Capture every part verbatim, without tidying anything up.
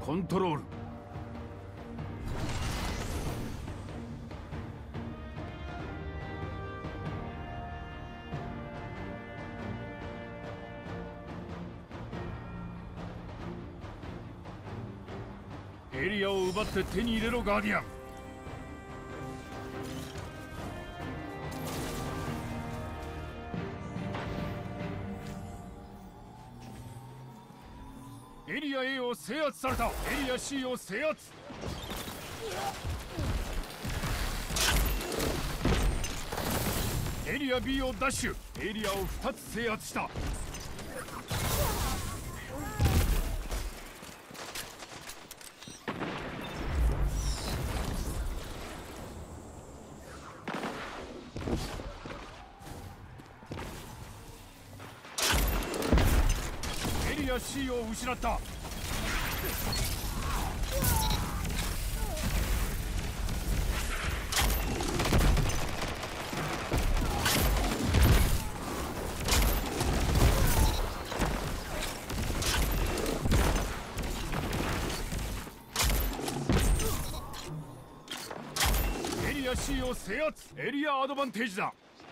コントロール。エリアを奪って手に入れろ、ガーディアン。エリア A を制圧された。エリア C を制圧。エリア B をダッシュ。エリアをふたつ制圧した。エリア C を失った。エリア C を制圧。エリアアドバンテージだ。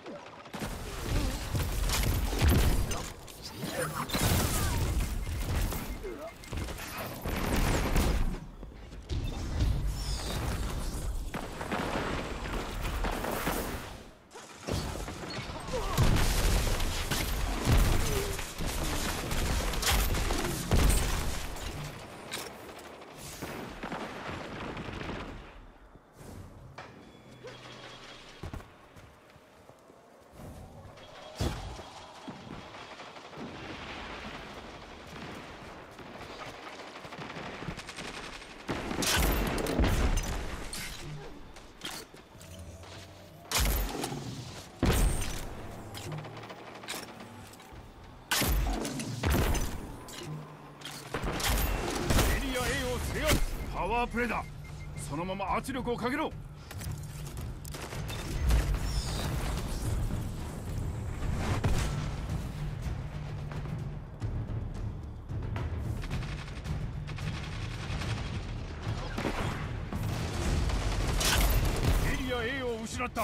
パワープレイだ。そのまま圧力をかけろ。エリア A を失った。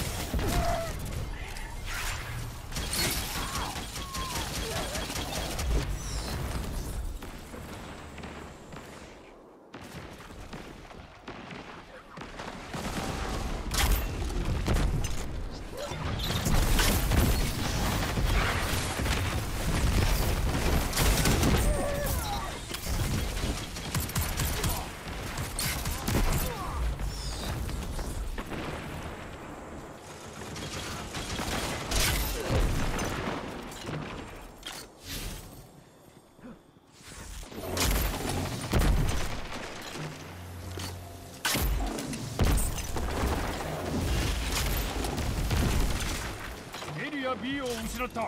エリア B を失った。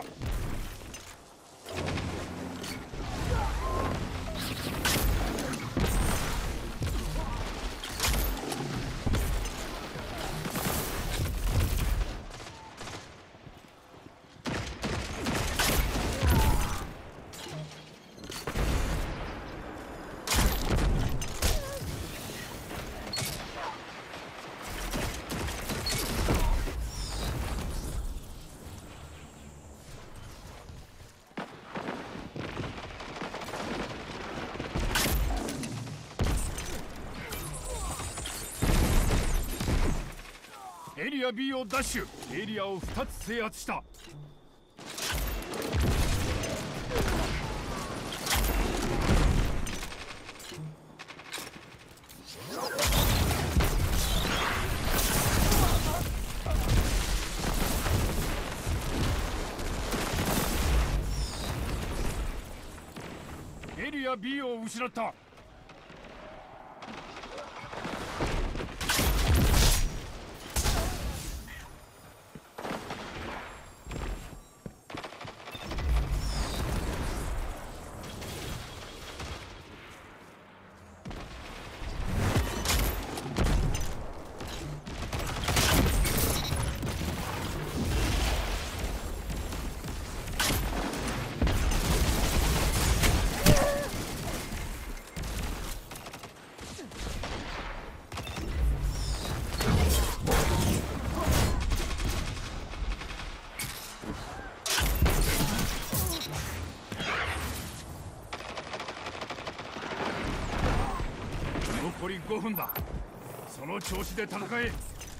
エリア B をダッシュ。エリアをふたつ制圧した。エリア B を失った。 残りごふんだ。その調子で戦え。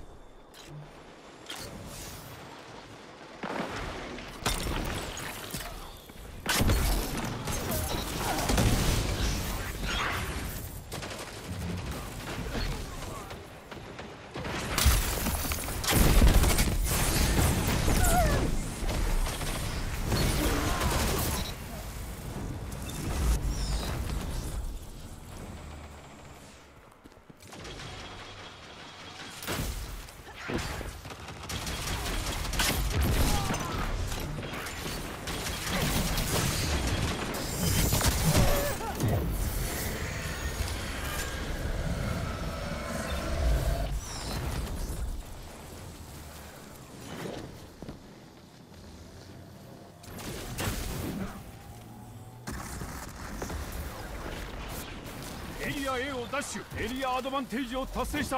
エリア A をダッシュ。エリアアドバンテージを達成した。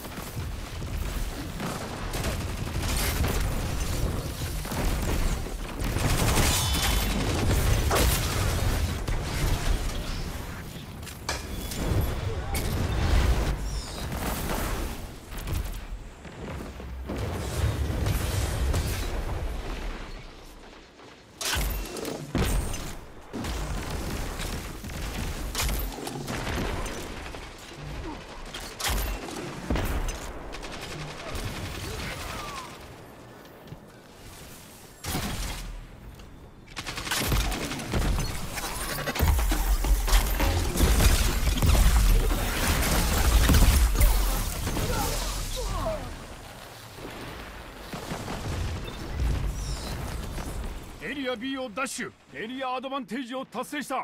エリア B をダッシュ。エリアアドバンテージを達成した。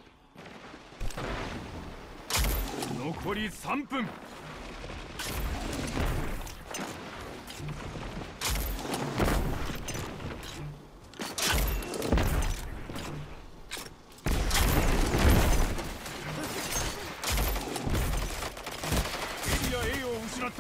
残りさんぷん。エリア A を失った。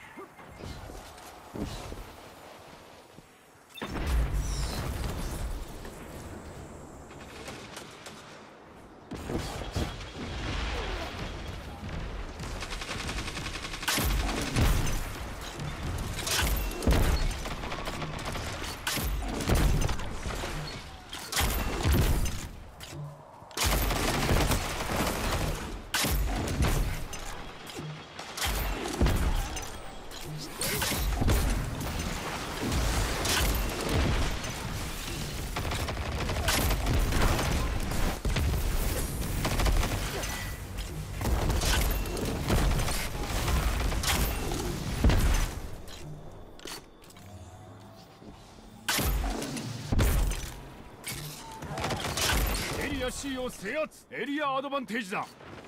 エリア C を制圧。エリアアドバンテージだ。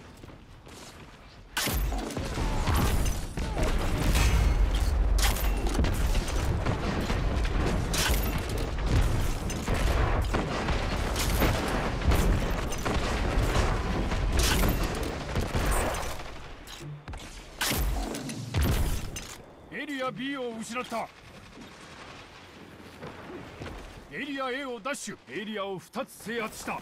エリア B を失った。エリア A をダッシュ。エリアをふたつ制圧した。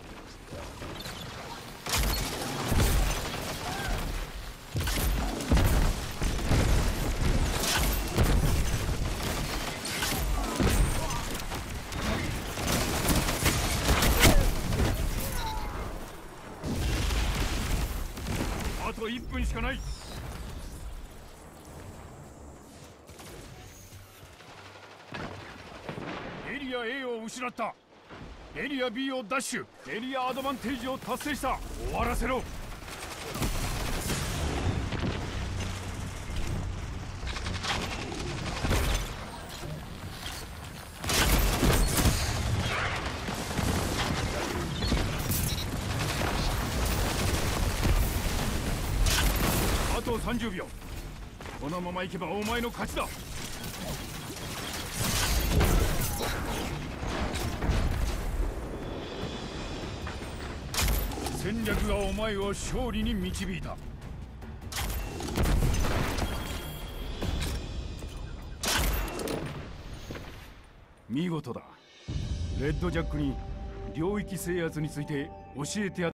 あといっぷんしかない。エリア A を失った。エリア B をダッシュ。エリアアドバンテージを達成した。終わらせろ。あとさんじゅうびょう。このままいけばお前の勝ちだ。戦略がお前を勝利に導いた。見事だ。レッドジャックに領域制圧について教えてやった。